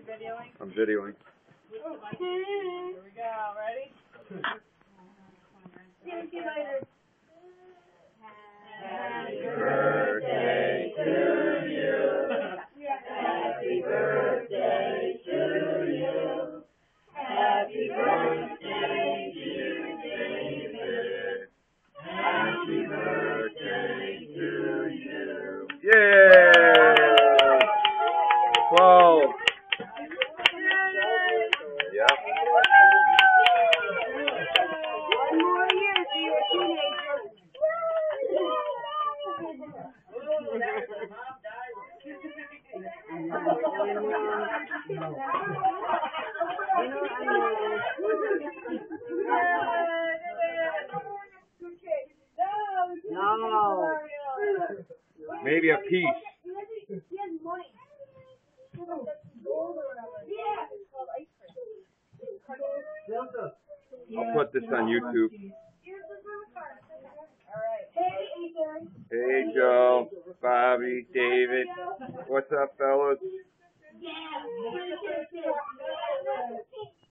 videoing? I'm videoing. Here we go. Ready? See you later. Happy birthday to you. Happy birthday to you. Happy birthday, dear David. Happy birthday to you. Yay! 12. Yep. One more year, so you're a teenager. No. Maybe a piece. I'll put this on YouTube. Hey, Joe, Bobby, David. What's up, fellas? Yeah.